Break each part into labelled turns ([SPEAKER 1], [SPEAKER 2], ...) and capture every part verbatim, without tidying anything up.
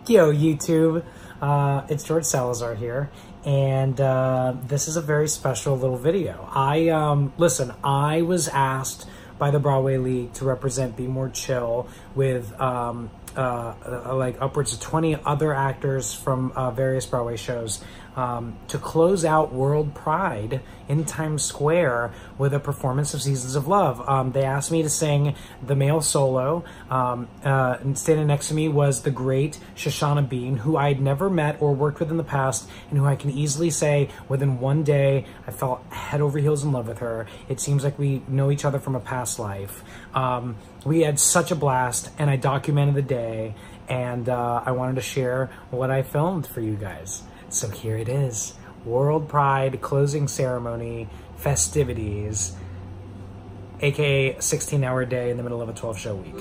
[SPEAKER 1] Yo, YouTube. Uh, it's George Salazar here, and uh, this is a very special little video. I, um, listen, I was asked by the Broadway League to represent Be More Chill with um, uh, uh, like upwards of twenty other actors from uh, various Broadway shows um, to close out World Pride in Times Square with a performance of Seasons of Love. Um, they asked me to sing the male solo. Um, uh, and standing next to me was the great Shoshana Bean, who I had never met or worked with in the past, and who I can easily say within one day I fell head over heels in love with her. It seems like we know each other from a past life. Um, we had such a blast, and I documented the day, and uh, I wanted to share what I filmed for you guys. So here it is. World Pride closing ceremony festivities, aka sixteen hour day in the middle of a twelve show week.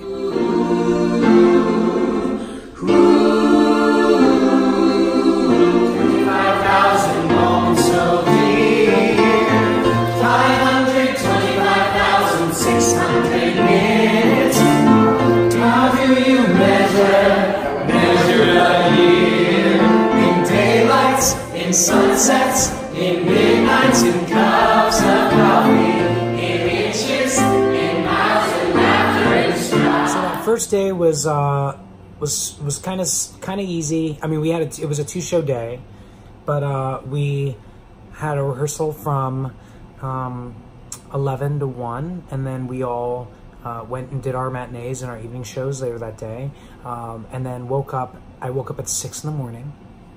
[SPEAKER 1] twenty-five thousand moments so dear, five hundred twenty-five thousand six hundred minutes. How do you measure, measure a year? In daylights, in sunsets, in midnights, in cups of coffee, in inches, in miles, and laughter and strife. So that first day was uh, was was kind of kind of easy. I mean, we had a, it was a two show day, but uh, we had a rehearsal from um, eleven to one, and then we all uh, went and did our matinees and our evening shows later that day, um, and then woke up. I woke up at six in the morning.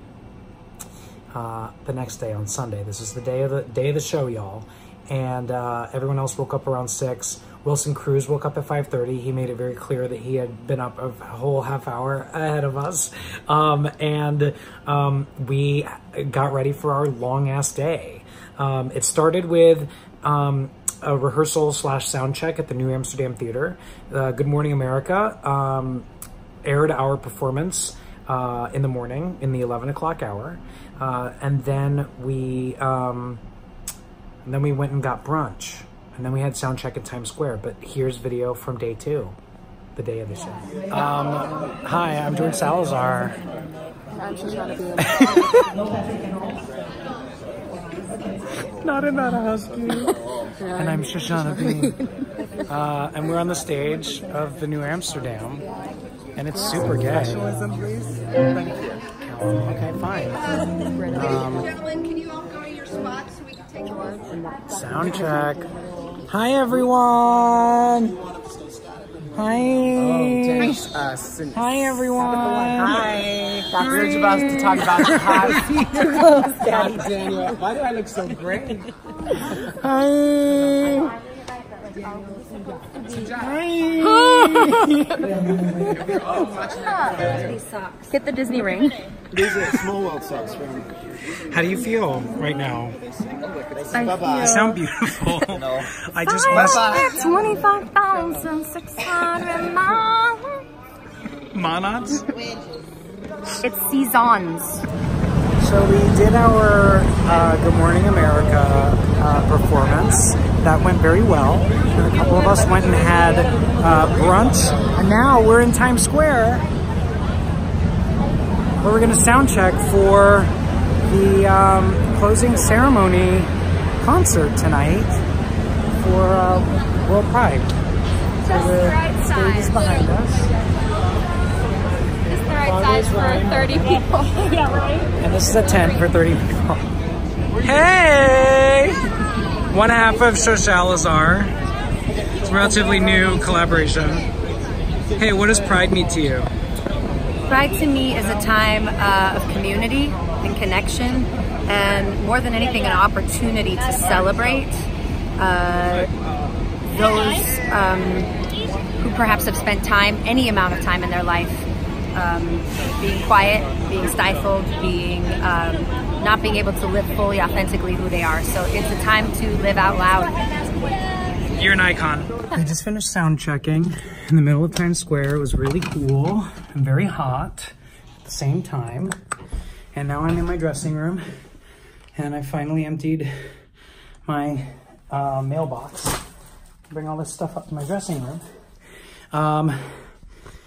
[SPEAKER 1] Uh, the next day on Sunday. This is the day of the day of the show, y'all. And uh, everyone else woke up around six. Wilson Cruz woke up at five thirty. He made it very clear that he had been up a whole half hour ahead of us. Um, and um, we got ready for our long ass day. Um, it started with um, a rehearsal slash sound check at the New Amsterdam Theater. Uh, Good Morning America um, aired our performance uh, in the morning in the eleven o'clock hour. Uh, and then we, um, and then we went and got brunch, and then we had sound check at Times Square. But here's video from day two, the day of the show. Um, hi, I'm George Salazar.
[SPEAKER 2] I'm Shoshana Bean.
[SPEAKER 1] Not another husky. And I'm Shoshana Bean. Uh, and we're on the stage of the New Amsterdam, and it's super gay.
[SPEAKER 2] Thank you.
[SPEAKER 1] Okay, fine. Um,
[SPEAKER 3] Gentlemen, can you all go to your spots so we can take yours?
[SPEAKER 1] Sound check. Hi, everyone. Hi.
[SPEAKER 2] Uh,
[SPEAKER 1] Hi, everyone.
[SPEAKER 2] Hi. We're just about to talk about the hot. Daddy Daniel. Why do I look so great?
[SPEAKER 1] Hi.
[SPEAKER 2] These socks. Get the Disney ring.
[SPEAKER 4] These are small world socks. From...
[SPEAKER 1] How do you feel right now?
[SPEAKER 2] I
[SPEAKER 4] Bye-bye.
[SPEAKER 1] You sound beautiful.
[SPEAKER 4] No.
[SPEAKER 1] I just was
[SPEAKER 2] twenty-five thousand six hundred miles.
[SPEAKER 1] Monots.
[SPEAKER 2] It's seasons.
[SPEAKER 1] So we did our uh, Good Morning America uh, performance. That went very well. And a couple of us went and had uh, brunch. And now we're in Times Square, where we're going to sound check for the um, closing ceremony concert tonight for uh, World Pride.
[SPEAKER 2] Just
[SPEAKER 1] so the,
[SPEAKER 2] the right
[SPEAKER 1] the stage is
[SPEAKER 2] size.
[SPEAKER 1] behind us.
[SPEAKER 2] Just the right size for thirty people. Yeah, right?
[SPEAKER 1] And this is a tent for thirty people. Hey! One half of Salazar. It's a relatively new collaboration. Hey, what does Pride mean to you?
[SPEAKER 5] Pride to me is a time uh, of community and connection, and more than anything, an opportunity to celebrate uh, those um, who perhaps have spent time, any amount of time in their life, um, being quiet, being stifled, being um, not being able to live fully, authentically who they are. So it's a time to live out loud.
[SPEAKER 1] You're an icon. I just finished sound checking in the middle of Times Square. It was really cool and very hot at the same time. And now I'm in my dressing room, and I finally emptied my uh, mailbox. Bring all this stuff up to my dressing room. Um,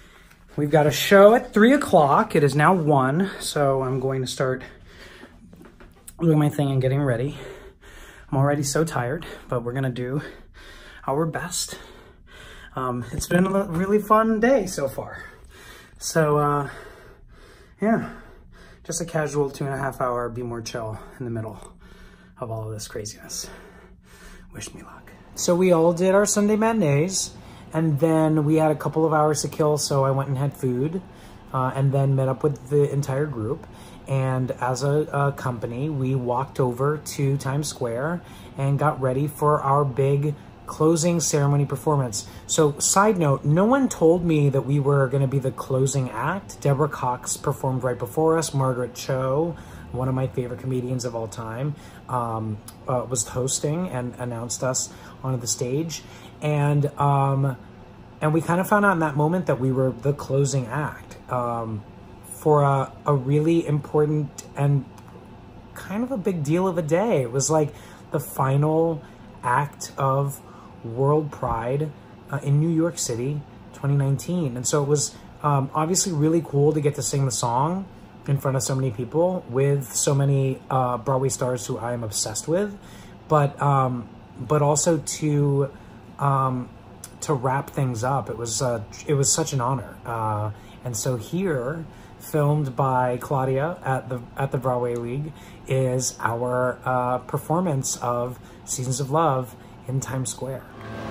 [SPEAKER 1] We've got a show at three o'clock. It is now one, so I'm going to start doing my thing and getting ready. I'm already so tired, but we're gonna do our best. Um, it's been a really fun day so far. So, uh, yeah, just a casual two and a half hour, be more chill in the middle of all of this craziness. Wish me luck. So we all did our Sunday matinees, and then we had a couple of hours to kill, so I went and had food, uh, and then met up with the entire group. And as a, a company, we walked over to Times Square and got ready for our big closing ceremony performance. So side note, no one told me that we were gonna be the closing act. Deborah Cox performed right before us. Margaret Cho, one of my favorite comedians of all time, um, uh, was hosting and announced us onto the stage. And um, and we kind of found out in that moment that we were the closing act um, for a, a really important and kind of a big deal of a day. It was like the final act of World Pride uh, in New York City, twenty nineteen. And so it was um, obviously really cool to get to sing the song in front of so many people with so many uh, Broadway stars who I am obsessed with, but um, but also to um, to wrap things up. It was uh, it was such an honor, uh, and so here, filmed by Claudia at the at the Broadway League, is our uh, performance of Seasons of Love in Times Square.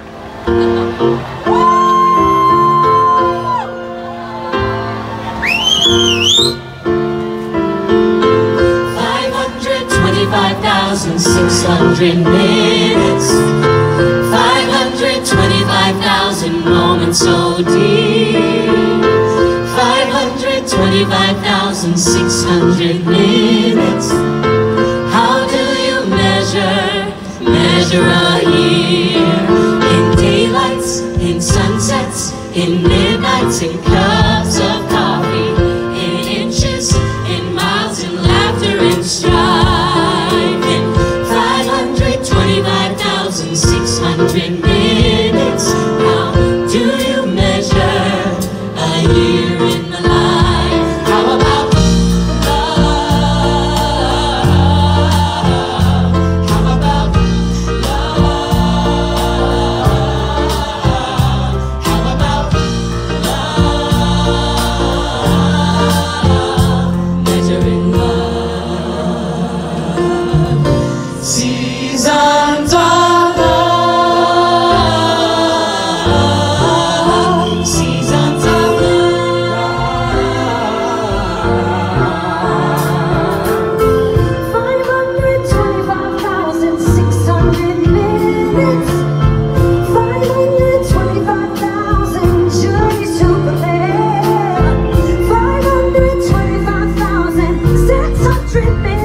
[SPEAKER 6] five thousand six hundred minutes, five hundred twenty-five thousand moments so deep, five hundred twenty-five thousand six hundred minutes. How do you measure, measure a year? In daylights, in sunsets, in midnights, in cups of coffee, in inches, in miles, in laughter, in strife. twenty-five thousand six hundred minutes. How do you measure a year in the life? How about love? How about love? How about love? Measuring love. Seasons of love, seasons of love. five hundred twenty-five thousand six hundred minutes, five hundred twenty-five thousand journeys to prepare, five hundred twenty-five thousand six hundred minutes.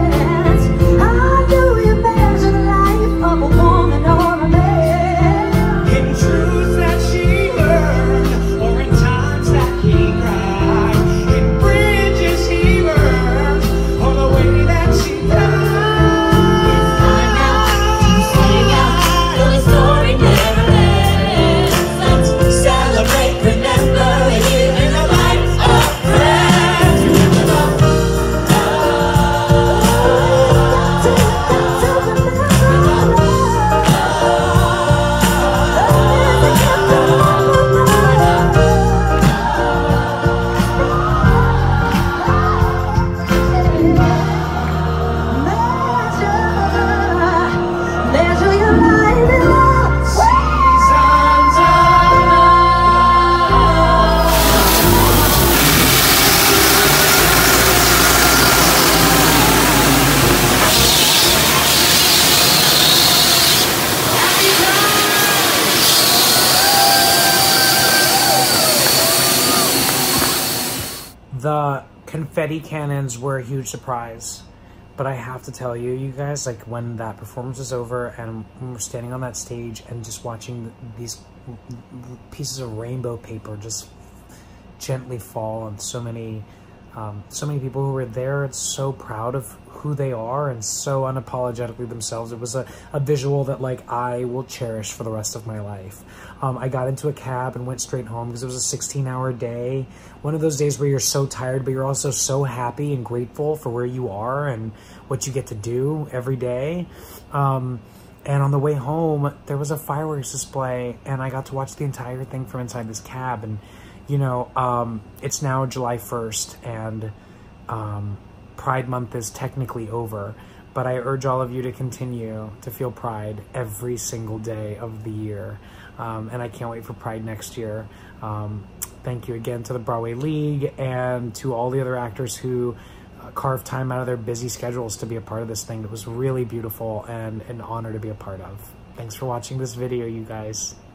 [SPEAKER 1] The confetti cannons were a huge surprise, but I have to tell you, you guys, like when that performance was over and we're standing on that stage and just watching these pieces of rainbow paper just gently fall on so many um, so many people who were there, it's so proud of who they are and so unapologetically themselves. It was a, a visual that like I will cherish for the rest of my life. Um, I got into a cab and went straight home because it was a sixteen hour day. One of those days where you're so tired, but you're also so happy and grateful for where you are and what you get to do every day. Um, and on the way home, there was a fireworks display and I got to watch the entire thing from inside this cab. And, you know, um, it's now July first and, um, Pride Month is technically over, but I urge all of you to continue to feel pride every single day of the year. Um, and I can't wait for Pride next year. Um, thank you again to the Broadway League and to all the other actors who uh, carved time out of their busy schedules to be a part of this thing. It was really beautiful and an honor to be a part of. Thanks for watching this video, you guys.